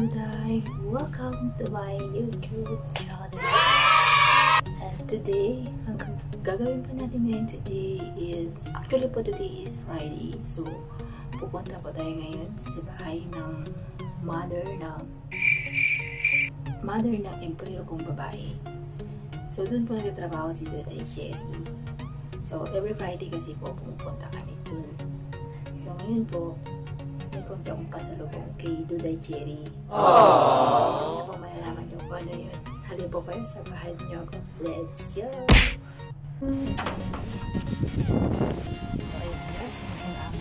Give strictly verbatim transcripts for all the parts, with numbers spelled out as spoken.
Day! Welcome to my YouTube channel! And today, ang gagawin pa natin ngayon today is, actually po today is Friday. So, pupunta po tayo ngayon sa bahay ng mother ng mother ng empleo kong babae. So, doon po nagtatrabaho si Duday Cherry. So, every Friday kasi po pumupunta kami doon. So, ngayon po, may konti akong pasalubong kay Duday Cherry. Aww! Hindi po malalaman niyo kung ano yun. Halip po kayo sa bahay niyo. Let's go! So, ayun guys, may amo.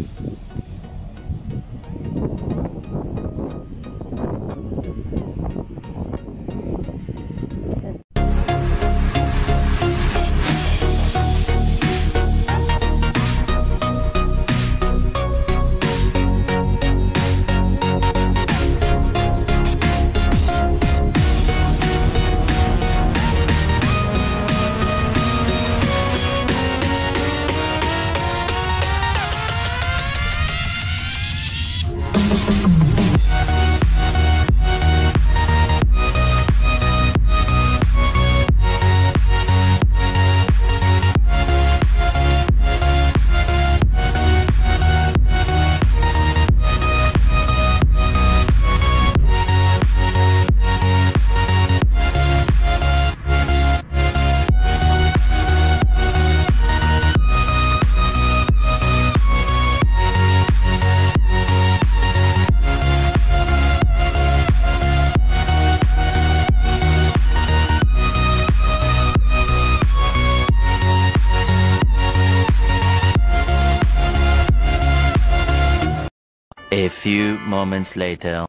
A few moments later.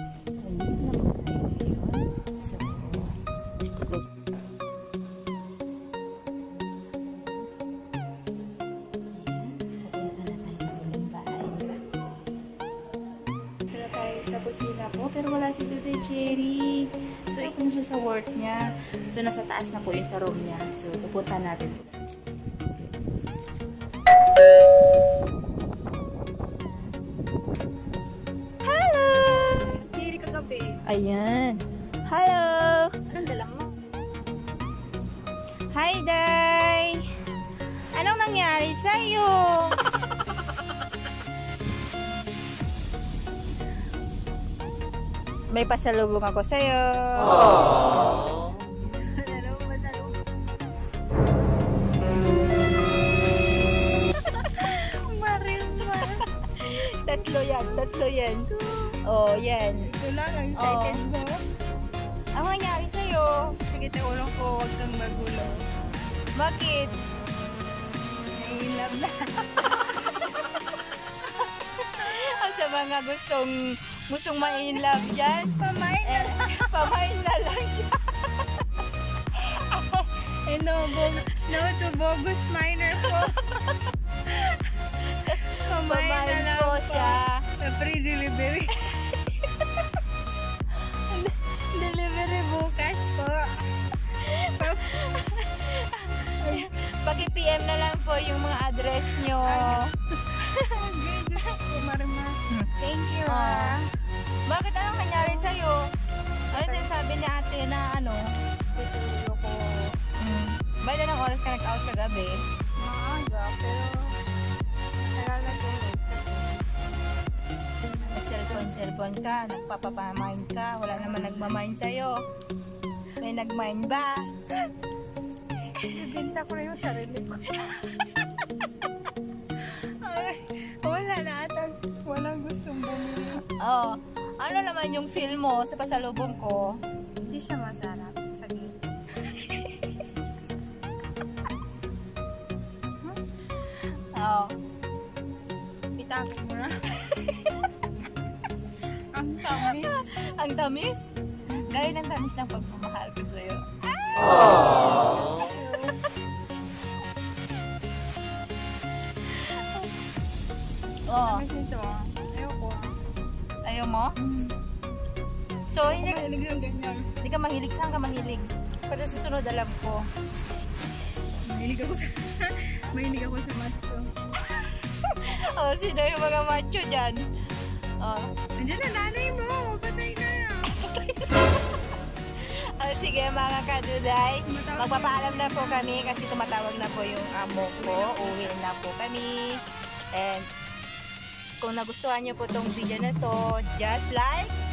Sa kusina po, pero wala si Duday Cherry. So, ikot na siya sa work niya. So, nasa taas na po yung sa room niya. So, pupunta natin po. Hello! Cherry kagabi. Ayan. Hello! Anong dala mo? Hi, Day! Anong nangyari sa'yo? May pasalubong ako sa'yo. Aww. Madalo, madalo. Maril, maril. Tatlo yan, tatlo yan. Oh, yan. Ito lang, ang excited mo. Ang nangyari sa'yo? Sige, taulong ko, huwag kang magulo. Bakit? Nai-love na. Ang sa mga gustong gustong ma-in-love dyan. Pamain na lang. Eh, pamain na lang siya. Eh, no, no to bogus minor po. Pamain na Pamain lang po siya. Sa free delivery. Delivery bukas po. Paki-P M na lang po yung mga address nyo. Thank you. Ah. Bakit anong nangyari sa'yo? Ano sinasabi ni ate na ano? Tutulog ko. Mm. Ba't anong oras ka nag-out kagabi? Maaga, pero nalalagulog kasi. Nag-cellphone, cellphone ka, nagpapapamind ka, wala naman nagmamind sa'yo. May nagmind ba? Ibinta ko na yung sarili ko. Ay, wala na atang walang gustong bumili. Oh, ano naman yung feel mo sa pasalubong ko? Hindi siya masarap. Saglit. Oh. Itakin mo na. Ang tamis. Ang tamis? Gaya ng tamis ng pagmamahal ko sa'yo. Aww. Oh, Tamis nito ah. Ayoko. ayaw mo? So, hindi, Mahilig yung ganyan. hindi ka mahilig. Saan ka mahilig? Para sa susunod alam ko. Mahilig ako sa mahilig ako sa macho. Oh, sino yung mga macho dyan? Oh. Andiyan na nanay mo. Patay na. Oh, sige mga kaduday, Tumatawag magpapaalam na po kami kasi tumatawag na po yung amo ko. Uwi na po kami. And kung nagustuhan niyo po tong video na to, just like,